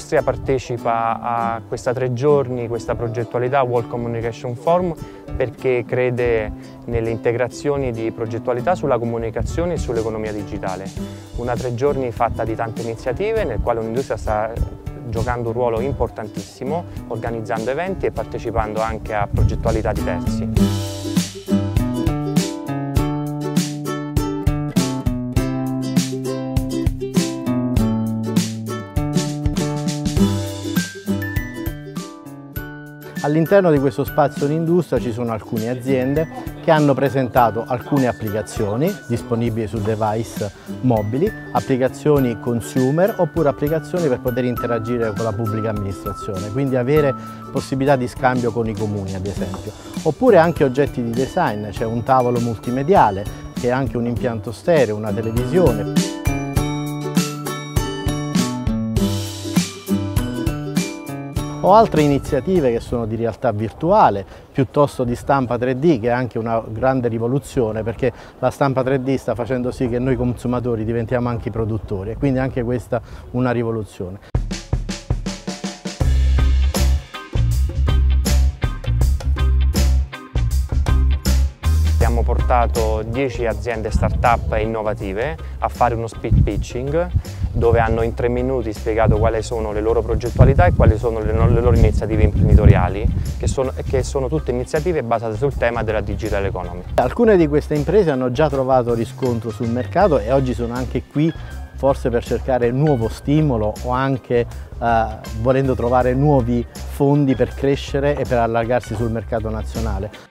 Confindustria partecipa a questa 3 giorni, questa progettualità World Communication Forum, perché crede nelle integrazioni di progettualità sulla comunicazione e sull'economia digitale. Una 3 giorni fatta di tante iniziative, nel quale Unindustria sta giocando un ruolo importantissimo, organizzando eventi e partecipando anche a progettualità di terzi. All'interno di questo spazio Unindustria ci sono alcune aziende che hanno presentato alcune applicazioni disponibili su device mobili, applicazioni consumer oppure applicazioni per poter interagire con la pubblica amministrazione, quindi avere possibilità di scambio con i comuni ad esempio. Oppure anche oggetti di design, c'è un tavolo multimediale che è anche un impianto stereo, una televisione. O altre iniziative che sono di realtà virtuale, piuttosto di stampa 3D, che è anche una grande rivoluzione, perché la stampa 3D sta facendo sì che noi consumatori diventiamo anche i produttori, e quindi anche questa una rivoluzione. Abbiamo portato 10 aziende start-up innovative a fare uno speed pitching, dove hanno in 3 minuti spiegato quali sono le loro progettualità e quali sono le loro iniziative imprenditoriali, che sono tutte iniziative basate sul tema della digital economy. Alcune di queste imprese hanno già trovato riscontro sul mercato e oggi sono anche qui forse per cercare nuovo stimolo o anche volendo trovare nuovi fondi per crescere e per allargarsi sul mercato nazionale.